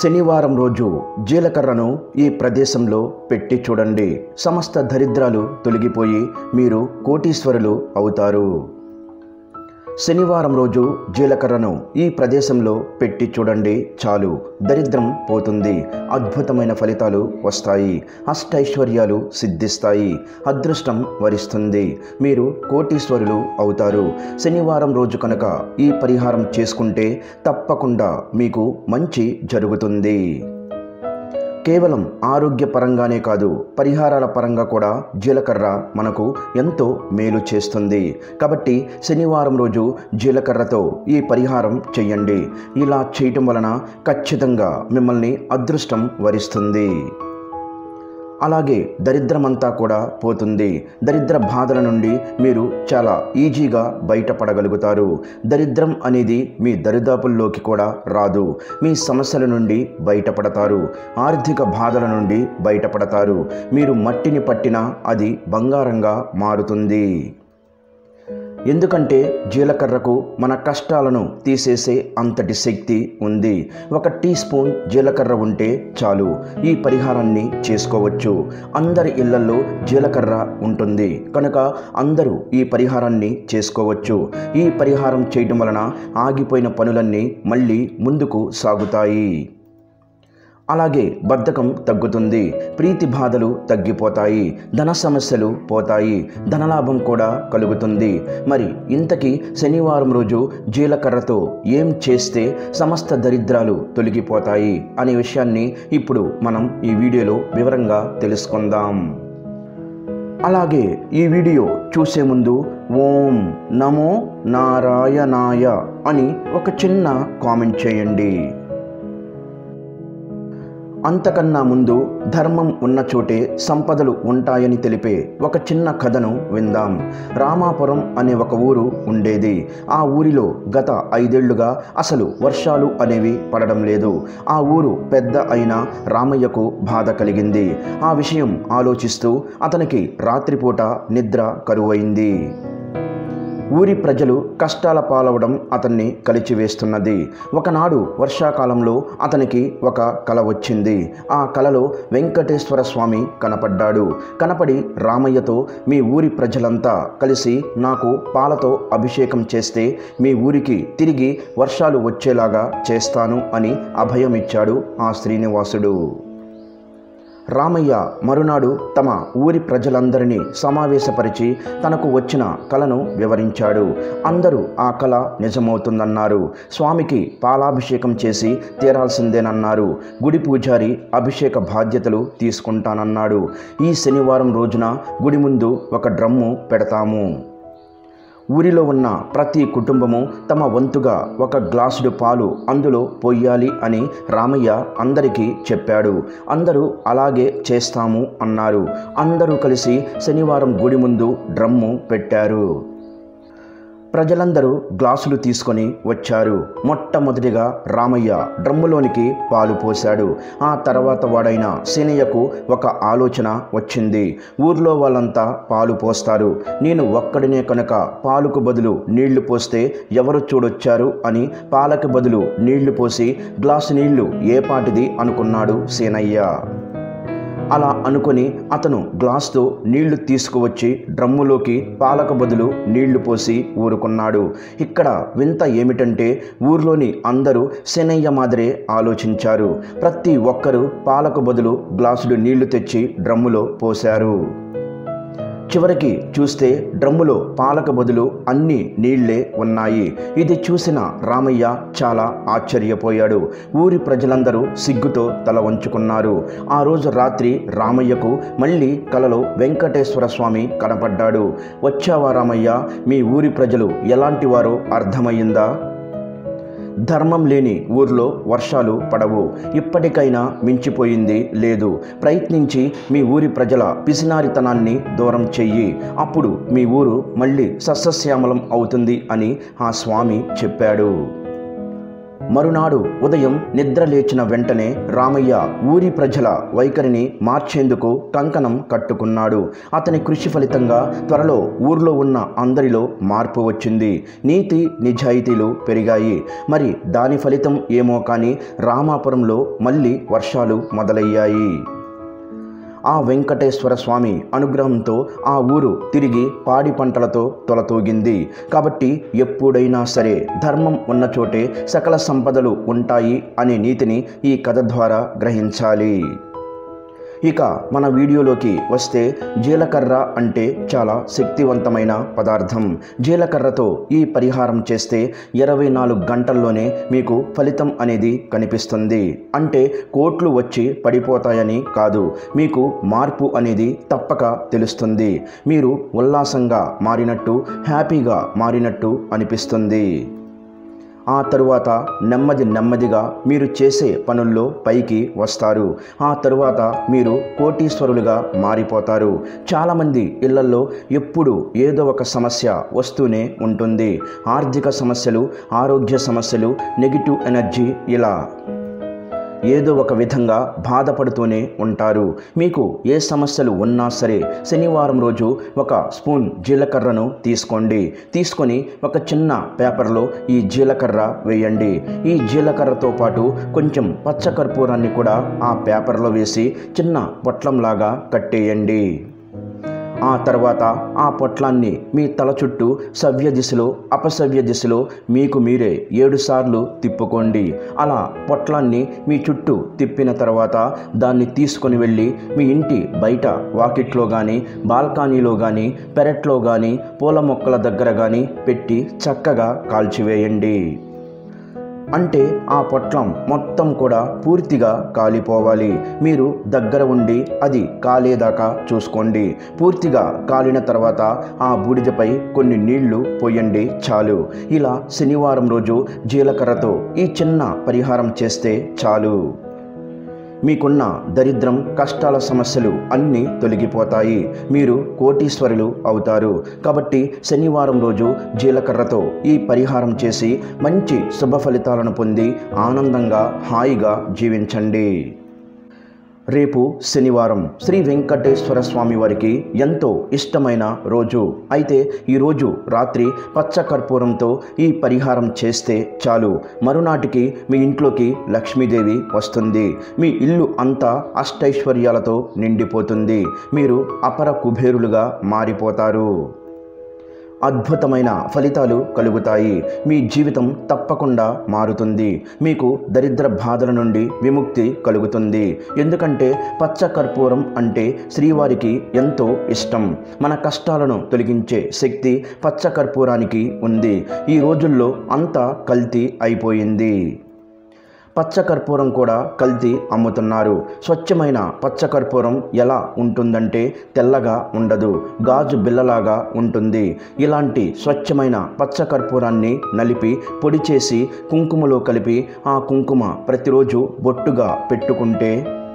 శనివారం రోజు జీలకర్రను ఈ ప్రదేశంలో పెట్టి చూడండి. సమస్త దరిద్రాలు తొలగిపోయి మీరు కోటీశ్వరులు అవుతారు. శనివారం రోజు జీలకర్రను ఈ ప్రదేశంలో పెట్టి చూడండి, చాలు, దరిద్రం పోతుంది, అద్భుతమైన ఫలితాలు వస్తాయి, అష్టైశ్వర్యాలు సిద్ధిస్తాయి, అదృష్టం వరిస్తుంది, మీరు కోటీశ్వరులు అవుతారు. శనివారం రోజు కనుక ఈ పరిహారం చేసుకుంటే తప్పకుండా మీకు మంచి జరుగుతుంది. కేవలం ఆరోగ్యపరంగానే కాదు, పరిహారాల పరంగా కూడా జీలకర్ర మనకు ఎంతో మేలు చేస్తుంది. కాబట్టి శనివారం రోజు జీలకర్రతో ఈ పరిహారం చేయండి. ఇలా చేయటం వలన ఖచ్చితంగా మిమ్మల్ని అదృష్టం వరిస్తుంది. అలాగే దరిద్రమంతా కూడా పోతుంది. దరిద్ర బాధల నుండి మీరు చాలా ఈజీగా బయటపడగలుగుతారు. దరిద్రం అనేది మీ దరిదాపుల్లోకి కూడా రాదు. మీ సమస్యల నుండి బయటపడతారు. ఆర్థిక బాధల నుండి బయటపడతారు. మీరు మట్టిని పట్టినా అది బంగారంగా మారుతుంది. ఎందుకంటే జీలకర్రకు మన కష్టాలను తీసేసే అంతటి శక్తి ఉంది. 1 టీ స్పూన్ జీలకర్ర ఉంటే చాలు, ఈ పరిహారాన్ని చేసుకోవచ్చు. అందరి ఇళ్లలో జీలకర్ర ఉంటుంది కనుక అందరూ ఈ పరిహారాన్ని చేసుకోవచ్చు. ఈ పరిహారం చేయడం వలన ఆగిపోయిన పనులన్నీ మళ్ళీ ముందుకు సాగుతాయి. అలాగే బద్ధకం తగ్గుతుంది, ప్రీతి బాధలు తగ్గిపోతాయి, ధన సమస్యలు పోతాయి, ధనలాభం కూడా కలుగుతుంది. మరి ఇంతకీ శనివారం రోజు జీలకర్రతో ఏం చేస్తే సమస్త దరిద్రాలు తొలగిపోతాయి అనే విషయాన్ని ఇప్పుడు మనం ఈ వీడియోలో వివరంగా తెలుసుకుందాం. అలాగే ఈ వీడియో చూసే ముందు ఓం నమో నారాయణాయ అని ఒక చిన్న కామెంట్ చేయండి. అంతకన్నా ముందు ధర్మం ఉన్న చోటే సంపదలు ఉంటాయని తెలిపే ఒక చిన్న కథను విందాం. రామాపురం అనే ఒక ఊరు ఉండేది. ఆ ఊరిలో గత 5 ఏళ్లుగా అసలు వర్షాలు అనేవి పడడం లేదు. ఆ ఊరు పెద్ద అయిన రామయ్యకు బాధ కలిగింది. ఆ విషయం ఆలోచిస్తూ అతనికి రాత్రిపూట నిద్ర కరువైంది. ఊరి ప్రజలు కష్టాల పాలవడం అతన్ని కలిచివేస్తున్నది. ఒకనాడు వర్షాకాలంలో అతనికి ఒక కల వచ్చింది. ఆ కలలో వెంకటేశ్వర స్వామి కనపడ్డాడు. కనపడి రామయ్యతో, మీ ఊరి ప్రజలంతా కలిసి నాకు పాలతో అభిషేకం చేస్తే మీ ఊరికి తిరిగి వర్షాలు వచ్చేలాగా చేస్తాను అని అభయమిచ్చాడు ఆ శ్రీనివాసుడు. రామయ్య మరునాడు తమ ఊరి ప్రజలందరినీ సమావేశపరిచి తనకు వచ్చిన కలను వివరించాడు. అందరూ ఆ కల నిజమవుతుందన్నారు. స్వామికి పాలాభిషేకం చేసి తీరాల్సిందేనన్నారు. గుడి పూజారి అభిషేక బాధ్యతలు తీసుకుంటానన్నాడు. ఈ శనివారం రోజున గుడి ముందు ఒక డ్రమ్ము పెడతాము. ఊరిలో ఉన్న ప్రతి కుటుంబము తమ వంతుగా 1 గ్లాసుడు పాలు అందులో పోయాలి అని రామయ్య అందరికీ చెప్పాడు. అందరూ అలాగే చేస్తాము అన్నారు. అందరూ కలిసి శనివారం గుడి ముందు డ్రమ్ము పెట్టారు. ప్రజలందరూ గ్లాసులు తీసుకొని వచ్చారు. మొట్టమొదటిగా రామయ్య డ్రమ్ములోనికి పాలు పోశాడు. ఆ తర్వాత వాడైన సీనయ్యకు ఒక ఆలోచన వచ్చింది. ఊర్లో వాళ్ళంతా పాలు పోస్తారు, నేను ఒక్కడినే కనుక పాలుకు బదులు నీళ్లు పోస్తే ఎవరు చూడొచ్చారు అని పాలకు బదులు నీళ్లు పోసి గ్లాసు నీళ్లు ఏపాటిది అనుకున్నాడు సీనయ్య. అలా అనుకొని అతను గ్లాస్తో నీళ్లు తీసుకువచ్చి డ్రమ్ములోకి పాలకు బదులు నీళ్లు పోసి ఊరుకున్నాడు. ఇక్కడ వింత ఏమిటంటే ఊర్లోని అందరూ శనయ్య మాదిరే ఆలోచించారు. ప్రతి ఒక్కరూ పాలకు బదులు గ్లాసుడు నీళ్లు తెచ్చి డ్రమ్ములో పోశారు. చివరికి చూస్తే డ్రమ్ములో పాలకు బదులు అన్ని నీళ్లే ఉన్నాయి. ఇది చూసిన రామయ్య చాలా ఆశ్చర్యపోయాడు. ఊరి ప్రజలందరూ సిగ్గుతో తల వంచుకున్నారు. ఆ రోజు రాత్రి రామయ్యకు మళ్ళీ కలలో వెంకటేశ్వర స్వామి కనపడ్డాడు. వచ్చావా రామయ్య, మీ ఊరి ప్రజలు ఎలాంటి వారో అర్థమయ్యిందా? ధర్మం లేని ఊర్లో వర్షాలు పడవు. ఇప్పటికైనా మించిపోయింది లేదు. ప్రయత్నించి మీ ఊరి ప్రజల పిసినారితనాన్ని దూరం చెయ్యి. అప్పుడు మీ ఊరు మళ్ళీ సస్యశ్యామలం అవుతుంది అని ఆ స్వామి చెప్పాడు. మరునాడు ఉదయం నిద్ర లేచిన వెంటనే రామయ్య ఊరి ప్రజల వైఖరిని మార్చేందుకు కంకణం కట్టుకున్నాడు. అతని కృషి ఫలితంగా త్వరలో ఊర్లో ఉన్న అందరిలో మార్పు వచ్చింది. నీతి నిజాయితీలు పెరిగాయి. మరి దాని ఫలితం ఏమో కానీ రామాపురంలో మళ్ళీ వర్షాలు మొదలయ్యాయి. ఆ వెంకటేశ్వర స్వామి అనుగ్రహంతో ఆ ఊరు తిరిగి పాడి పంటలతో తొలతూగింది. కాబట్టి ఎప్పుడైనా సరే ధర్మం ఉన్న చోటే సకల సంపదలు ఉంటాయి అనే నీతిని ఈ కథ ద్వారా గ్రహించాలి. ఇక మన వీడియోలోకి వస్తే, జీలకర్ర అంటే చాలా శక్తివంతమైన పదార్థం. జీలకర్రతో ఈ పరిహారం చేస్తే 24 గంటల్లోనే మీకు ఫలితం అనేది కనిపిస్తుంది. అంటే కోట్లు వచ్చి పడిపోతాయని కాదు, మీకు మార్పు అనేది తప్పక తెలుస్తుంది. మీరు ఉల్లాసంగా మారినట్టు, హ్యాపీగా మారినట్టు అనిపిస్తుంది. ఆ తరువాత నెమ్మదిగా మీరు చేసే పనుల్లో పైకి వస్తారు. ఆ తరువాత మీరు కోటీశ్వరులుగా మారిపోతారు. చాలామంది ఇళ్లలో ఎప్పుడు ఏదో ఒక సమస్య వస్తూనే ఉంటుంది. ఆర్థిక సమస్యలు, ఆరోగ్య సమస్యలు, నెగిటివ్ ఎనర్జీ, ఇలా ఏదో ఒక విధంగా బాధపడుతూనే ఉంటారు. మీకు ఏ సమస్యలు ఉన్నా సరే శనివారం రోజు ఒక స్పూన్ జీలకర్రను తీసుకొని ఒక చిన్న పేపర్లో ఈ జీలకర్ర వేయండి. ఈ జీలకర్రతో పాటు కొంచెం పచ్చకర్పూరాన్ని కూడా ఆ పేపర్లో వేసి చిన్న పొట్లంలాగా కట్టేయండి. ఆ తర్వాత ఆ పొట్లాన్ని మీ తల చుట్టూ సవ్య దిశలో, అపసవ్య దిశలో మీకు మీరే 7 సార్లు తిప్పుకోండి. అలా పొట్లాన్ని మీ చుట్టూ తిప్పిన తర్వాత దాన్ని తీసుకొని వెళ్ళి మీ ఇంటి బయట వాకిట్లో కానీ, బాల్కనీలో కానీ, పెరట్లో కానీ, పూల మొక్కల దగ్గర కానీ పెట్టి చక్కగా కాల్చివేయండి. అంటే ఆ పొట్లం మొత్తం కూడా పూర్తిగా కాలిపోవాలి. మీరు దగ్గర ఉండి అది కాలేదాకా చూసుకోండి. పూర్తిగా కాలిన తర్వాత ఆ బూడిదపై కొన్ని నీళ్లు పోయండి, చాలు. ఇలా శనివారం రోజు జీలకర్రతో ఈ చిన్న పరిహారం చేస్తే చాలు. మీకున్న దరిద్రం, కష్టాల సమస్యలు అన్నీ తొలగిపోతాయి. మీరు కోటీశ్వరులు అవుతారు. కాబట్టి శనివారం రోజు జీలకర్రతో ఈ పరిహారం చేసి మంచి శుభ ఫలితాలను పొంది ఆనందంగా, హాయిగా జీవించండి. రేపు శనివారం శ్రీ వెంకటేశ్వర స్వామి వారికి ఎంతో ఇష్టమైన రోజు. అయితే ఈరోజు రాత్రి పచ్చకర్పూరంతో ఈ పరిహారం చేస్తే చాలు. మరునాటికి మీ ఇంట్లోకి లక్ష్మీదేవి వస్తుంది. మీ ఇల్లు అంతా అష్టైశ్వర్యాలతో నిండిపోతుంది. మీరు అపర కుబేరులుగా మారిపోతారు. అద్భుతమైన ఫలితాలు కలుగుతాయి. మీ జీవితం తప్పకుండా మారుతుంది. మీకు దరిద్ర బాధల నుండి విముక్తి కలుగుతుంది. ఎందుకంటే పచ్చకర్పూరం అంటే శ్రీవారికి ఎంతో ఇష్టం. మన కష్టాలను తొలగించే శక్తి పచ్చకర్పూరానికి ఉంది. ఈ రోజుల్లో అంతా కల్తీ అయిపోయింది. పచ్చకర్పూరం కూడా కల్తీ అమ్ముతున్నారు. స్వచ్ఛమైన పచ్చకర్పూరం ఎలా ఉంటుందంటే తెల్లగా ఉండదు, గాజు బిల్లలాగా ఉంటుంది. ఇలాంటి స్వచ్ఛమైన పచ్చకర్పూరాన్ని నలిపి పొడి చేసి కుంకుమలో కలిపి ఆ కుంకుమ ప్రతిరోజు బొట్టుగా పెట్టుకుంటే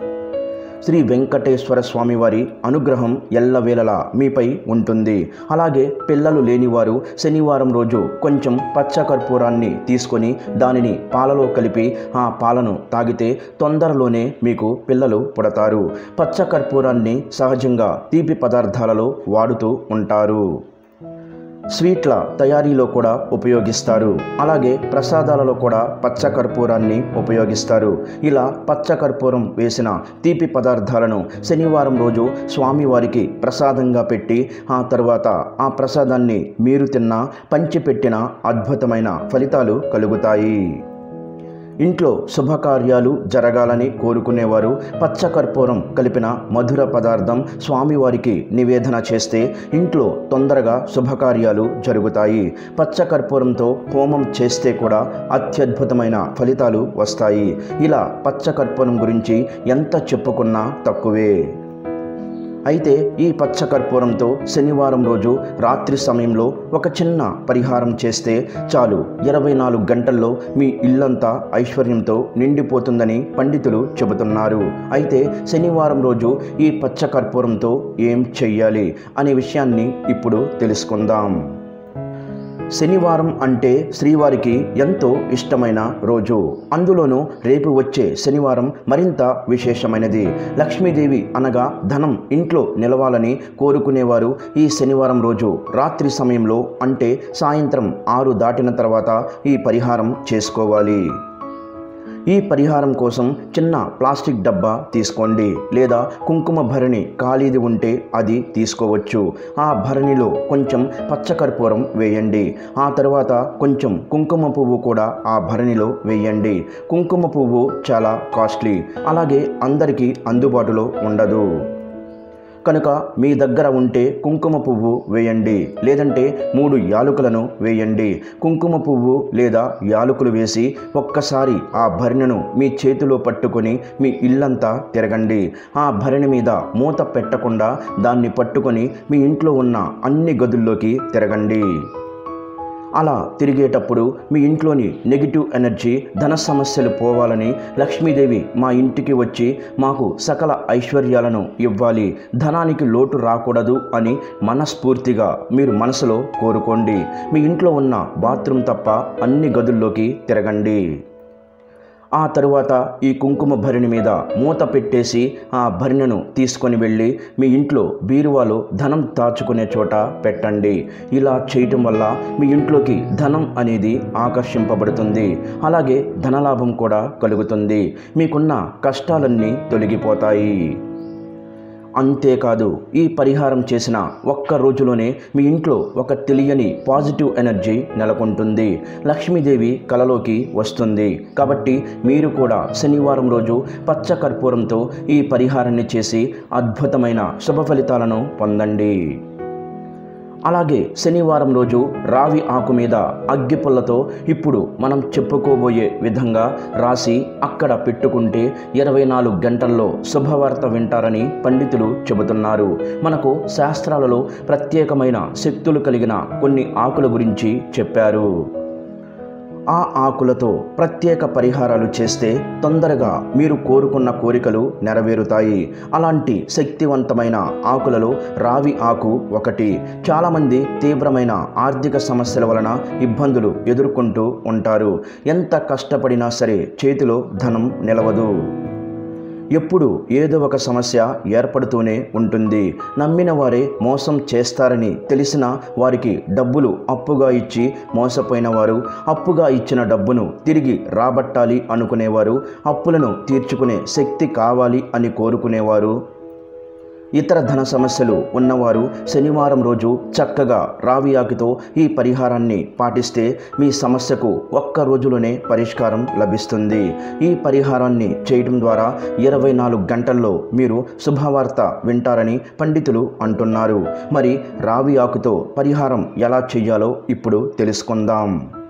శ్రీ వెంకటేశ్వర స్వామి వారి అనుగ్రహం ఎల్లవేళలా మీపై ఉంటుంది. అలాగే పిల్లలు లేనివారు శనివారం రోజు కొంచెం పచ్చకర్పూరాన్ని తీసుకొని దానిని పాలలో కలిపి ఆ పాలను తాగితే తొందరలోనే మీకు పిల్లలు పుడతారు. పచ్చకర్పూరాన్ని సహజంగా తీపి పదార్థాలలో వాడుతూ ఉంటారు. స్వీట్ల తయారీలో కూడా ఉపయోగిస్తారు. అలాగే ప్రసాదాలలో కూడా పచ్చకర్పూరాన్ని ఉపయోగిస్తారు. ఇలా పచ్చకర్పూరం వేసిన తీపి పదార్థాలను శనివారం రోజు స్వామివారికి ప్రసాదంగా పెట్టి ఆ తర్వాత ఆ ప్రసాదాన్ని మీరు తిన్నా, పంచిపెట్టిన అద్భుతమైన ఫలితాలు కలుగుతాయి. ఇంట్లో శుభకార్యాలు జరగాలని కోరుకునేవారు పచ్చకర్పూరం కలిపిన మధుర పదార్థం స్వామివారికి నివేదన చేస్తే ఇంట్లో తొందరగా శుభకార్యాలు జరుగుతాయి. పచ్చకర్పూరంతో హోమం చేస్తే కూడా అత్యద్భుతమైన ఫలితాలు వస్తాయి. ఇలా పచ్చకర్పూరం గురించి ఎంత చెప్పుకున్నా తక్కువే. అయితే ఈ పచ్చకర్పూరంతో శనివారం రోజు రాత్రి సమయంలో ఒక చిన్న పరిహారం చేస్తే చాలు. 24 గంటల్లో మీ ఇల్లంతా ఐశ్వర్యంతో నిండిపోతుందని పండితులు చెబుతున్నారు. అయితే శనివారం రోజు ఈ పచ్చకర్పూరంతో ఏం చెయ్యాలి అనే విషయాన్ని ఇప్పుడు తెలుసుకుందాం. శనివారం అంటే శ్రీవారికి ఎంతో ఇష్టమైన రోజు. అందులోనూ రేపు వచ్చే శనివారం మరింత విశేషమైనది. లక్ష్మీదేవి అనగా ధనం ఇంట్లో నిలవాలని కోరుకునేవారు ఈ శనివారం రోజు రాత్రి సమయంలో అంటే సాయంత్రం 6 దాటిన తర్వాత ఈ పరిహారం చేసుకోవాలి. ఈ పరిహారం కోసం చిన్న ప్లాస్టిక్ డబ్బా తీసుకోండి, లేదా కుంకుమ భరణి ఖాళీది ఉంటే అది తీసుకోవచ్చు. ఆ భరణిలో కొంచెం పచ్చకర్పూరం వేయండి. ఆ తర్వాత కొంచెం కుంకుమ పువ్వు కూడా ఆ భరణిలో వేయండి. కుంకుమ పువ్వు చాలా కాస్ట్లీ, అలాగే అందరికీ అందుబాటులో ఉండదు. కనుక మీ దగ్గర ఉంటే కుంకుమ పువ్వు వేయండి, లేదంటే 3 యాలకులను వేయండి. కుంకుమ పువ్వు లేదా యాలకులు వేసి ఒక్కసారి ఆ భరణిను మీ చేతిలో పట్టుకొని మీ ఇల్లంతా తిరగండి. ఆ భరణి మీద మూత పెట్టకుండా దాన్ని పట్టుకొని మీ ఇంట్లో ఉన్న అన్ని గదుల్లోకి తిరగండి. అలా తిరిగేటప్పుడు మీ ఇంట్లోని నెగిటివ్ ఎనర్జీ, ధన సమస్యలు పోవాలని, లక్ష్మీదేవి మా ఇంటికి వచ్చి మాకు సకల ఐశ్వర్యాలను ఇవ్వాలి, ధనానికి లోటు రాకూడదు అని మనస్ఫూర్తిగా మీరు మనసులో కోరుకోండి. మీ ఇంట్లో ఉన్న బాత్రూమ్ తప్ప అన్ని గదుల్లోకి తిరగండి. ఆ తరువాత ఈ కుంకుమ భరిణి మీద మూత పెట్టేసి ఆ భరిణను తీసుకొని వెళ్ళి మీ ఇంట్లో బీరువాలో ధనం దాచుకునే చోట పెట్టండి. ఇలా చేయటం వల్ల మీ ఇంట్లోకి ధనం అనేది ఆకర్షింపబడుతుంది. అలాగే ధనలాభం కూడా కలుగుతుంది. మీకున్న కష్టాలన్నీ తొలగిపోతాయి. అంతేకాదు, ఈ పరిహారం చేసిన ఒక్క రోజులోనే మీ ఇంట్లో ఒక తెలియని పాజిటివ్ ఎనర్జీ నెలకొంటుంది. లక్ష్మీదేవి కలలోకి వస్తుంది. కాబట్టి మీరు కూడా శనివారం రోజు పచ్చ కర్పూరంతో ఈ పరిహారాన్ని చేసి అద్భుతమైన శుభ ఫలితాలను పొందండి. అలాగే శనివారం రోజు రావి ఆకు మీద అగ్గిపుల్లతో ఇప్పుడు మనం చెప్పుకోబోయే విధంగా రాసి అక్కడ పెట్టుకుంటే 24 గంటల్లో శుభవార్త వింటారని పండితులు చెబుతున్నారు. మనకు శాస్త్రాలలో ప్రత్యేకమైన శక్తులు కలిగిన కొన్ని ఆకుల గురించి చెప్పారు. ఆ ఆకులతో ప్రత్యేక పరిహారాలు చేస్తే తొందరగా మీరు కోరుకున్న కోరికలు నెరవేరుతాయి. అలాంటి శక్తివంతమైన ఆకులలో రావి ఆకు ఒకటి. చాలామంది తీవ్రమైన ఆర్థిక సమస్యల వలన ఇబ్బందులు ఎదుర్కొంటూ ఉంటారు. ఎంత కష్టపడినా సరే చేతిలో ధనం నిలవదు. ఎప్పుడు ఏదో ఒక సమస్య ఏర్పడుతూనే ఉంటుంది. నమ్మిన వారే మోసం చేస్తారని తెలిసిన వారికి డబ్బులు అప్పుగా ఇచ్చి మోసపోయిన వారు, అప్పుగా ఇచ్చిన డబ్బును తిరిగి రాబట్టాలి అనుకునేవారు, అప్పులను తీర్చుకునే శక్తి కావాలి అని కోరుకునేవారు, ఇతర ధన సమస్యలు ఉన్నవారు శనివారం రోజు చక్కగా రావి ఆకుతో ఈ పరిహారాన్ని పాటిస్తే మీ సమస్యకు ఒక్క రోజులోనే పరిష్కారం లభిస్తుంది. ఈ పరిహారాన్ని చేయడం ద్వారా 24 గంటల్లో మీరు శుభవార్త వింటారని పండితులు అంటున్నారు. మరి రావి ఆకుతో పరిహారం ఎలా చేయాలో ఇప్పుడు తెలుసుకుందాం.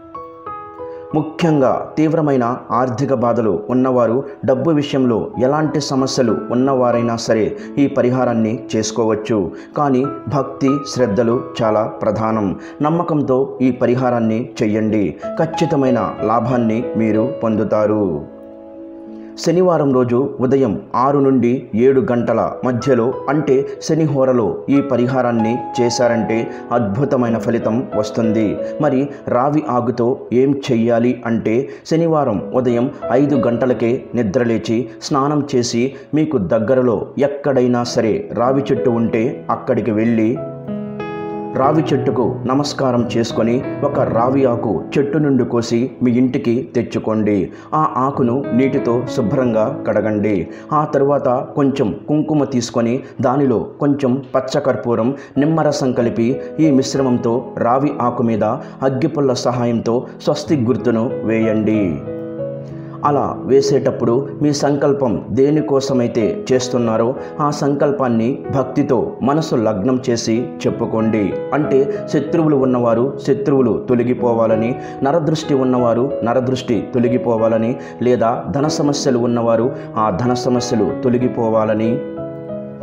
ముఖ్యంగా తీవ్రమైన ఆర్థిక బాధలు ఉన్నవారు, డబ్బు విషయంలో ఎలాంటి సమస్యలు ఉన్నవారైనా సరే ఈ పరిహారాన్ని చేసుకోవచ్చు. కానీ భక్తి, శ్రద్ధలు చాలా ప్రధానం. నమ్మకంతో ఈ పరిహారాన్ని చెయ్యండి. ఖచ్చితమైన లాభాన్ని మీరు పొందుతారు. శనివారం రోజు ఉదయం 6 నుండి 7 గంటల మధ్యలో అంటే శనిహోరలో ఈ పరిహారాన్ని చేశారంటే అద్భుతమైన ఫలితం వస్తుంది. మరి రావి ఆకుతో ఏం చెయ్యాలి అంటే శనివారం ఉదయం 5 గంటలకే నిద్రలేచి స్నానం చేసి మీకు దగ్గరలో ఎక్కడైనా సరే రావి చెట్టు ఉంటే అక్కడికి వెళ్ళి రావి చెట్టుకు నమస్కారం చేసుకొని ఒక రావి ఆకు చెట్టు నుండి కోసి మీ ఇంటికి తెచ్చుకోండి. ఆ ఆకును నీటితో శుభ్రంగా కడగండి. ఆ తరువాత కొంచెం కుంకుమ తీసుకొని దానిలో కొంచెం పచ్చకర్పూరం, నిమ్మరసం కలిపి ఈ మిశ్రమంతో రావి ఆకు మీద అగ్గిపుల్ల సహాయంతో స్వస్తి గుర్తును వేయండి. అలా వేసేటప్పుడు మీ సంకల్పం దేనికోసమైతే చేస్తున్నారో ఆ సంకల్పాన్ని భక్తితో మనసు లగ్నం చేసి చెప్పుకోండి. అంటే శత్రువులు ఉన్నవారు శత్రువులు తొలగిపోవాలని, నరదృష్టి ఉన్నవారు నరదృష్టి తొలగిపోవాలని, లేదా ధన సమస్యలు ఉన్నవారు ఆ ధన సమస్యలు తొలగిపోవాలని,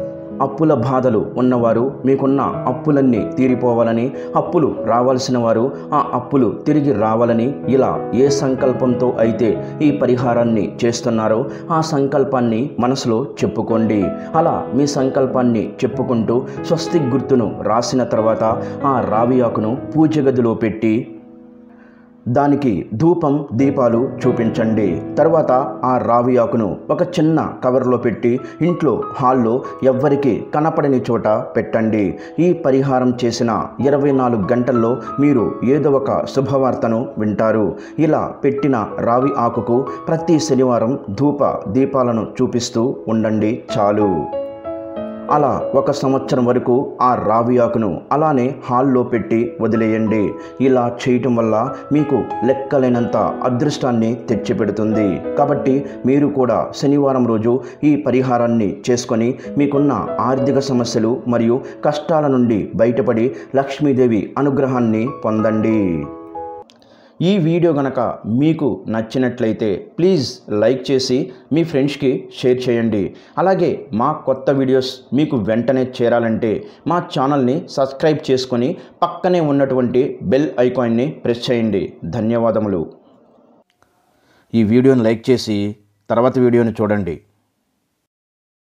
అప్పుల బాధలు ఉన్నవారు మీకున్న అప్పులన్నీ తీరిపోవాలని, అప్పులు రావాల్సిన వారు ఆ అప్పులు తిరిగి రావాలని ఇలా ఏ సంకల్పంతో అయితే ఈ పరిహారాన్ని చేస్తున్నారో ఆ సంకల్పాన్ని మనసులో చెప్పుకోండి. అలా మీ సంకల్పాన్ని చెప్పుకుంటూ స్వస్తిక్ గుర్తును రాసిన తర్వాత ఆ రావి ఆకును పూజ గదిలో పెట్టి దానికి ధూపం దీపాలు చూపించండి. తర్వాత ఆ రావి ఆకును ఒక చిన్న కవర్లో పెట్టి ఇంట్లో హాల్లో ఎవ్వరికి కనపడని చోట పెట్టండి. ఈ పరిహారం చేసిన 24 గంటల్లో మీరు ఏదో ఒక శుభవార్తను వింటారు. ఇలా పెట్టిన రావి ఆకుకు ప్రతి శనివారం ధూప దీపాలను చూపిస్తూ ఉండండి చాలు. అలా 1 సంవత్సరం వరకు ఆ రావి ఆకును అలానే హాల్లో పెట్టి వదిలేయండి. ఇలా చేయటం వల్ల మీకు లెక్కలేనంత అదృష్టాన్ని తెచ్చిపెడుతుంది. కాబట్టి మీరు కూడా శనివారం రోజు ఈ పరిహారాన్ని చేసుకొని మీకున్న ఆర్థిక సమస్యలు మరియు కష్టాల నుండి బయటపడి లక్ష్మీదేవి అనుగ్రహాన్ని పొందండి. ఈ వీడియో గనక మీకు నచ్చినట్లయితే ప్లీజ్ లైక్ చేసి మీ ఫ్రెండ్స్కి షేర్ చేయండి. అలాగే మా కొత్త వీడియోస్ మీకు వెంటనే చేరాలంటే మా ఛానల్ని సబ్స్క్రైబ్ చేసుకొని పక్కనే ఉన్నటువంటి బెల్ ఐకాన్ని ప్రెస్ చేయండి. ధన్యవాదములు. ఈ వీడియోని లైక్ చేసి తర్వాత వీడియోని చూడండి.